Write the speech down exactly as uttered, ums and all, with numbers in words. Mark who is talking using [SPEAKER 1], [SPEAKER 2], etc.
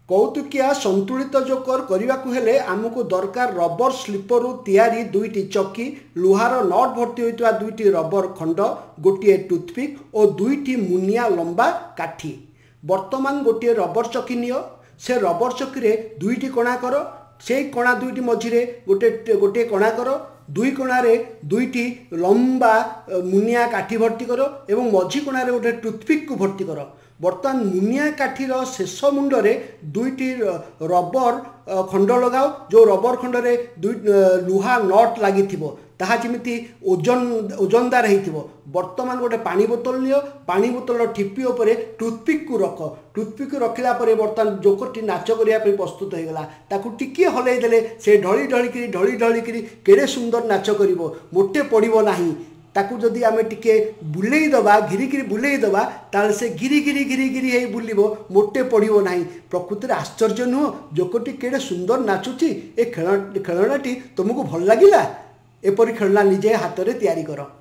[SPEAKER 1] कौतुकिया संतुलित जोकर करने को हेले आमको दरकार रबर स्लीपर तैयारी दुईटी चक्की लुहार नट भर्ती होता दुईटी रबर खंड गोटे टूथपिक और दुईटी मुनिया लंबा काठी। वर्तमान गोटे रबर चक्की नियो से रबर चक्की रे दुईटी कणा कर से कणा दुईटी मझिरे गोटे गोटे कणा कर दुई कणारे दुईटी लंबा मुनिया काठी भर्ती कर एवं मझी कणारे गोटे टूथपिक को भर्ती कर। बर्तमान मुनिया काठीर शेष मुंडरे दुईटी रबर खंड लगाओ जो रबर खंडरे दुई लुहा नट लगी ताहा जेमिति ओजन ओजनदार होइथिबो। वर्तमान गोटे पानी बोतल नियो पानी बोतल ठिपी उपरे टूथपिक को रख टूथपिक रखिला परे वर्तमान जोकरटी नाच करिया पे प्रस्तुत हो गला ताकू टिके हलै देले से ढली ढली करी ढली ढली करी केडे सुंदर नाच करिवो मोटे पड़िबो नाही। ताकू जदि आमे टिके बुलेई दबा घिरी घिरी बुलेई दबा ताल से घिरी घिरी घिरी घिरी हे बुलिबो मोटे पड़िबो नाही। प्रकृति आश्चर्य नुह जोकरटी केडे सुंदर नाचुची ए खेल खेलनाटी तुमको भल लागिला एपरी खेलना निजे हाथ में तैयारी कर।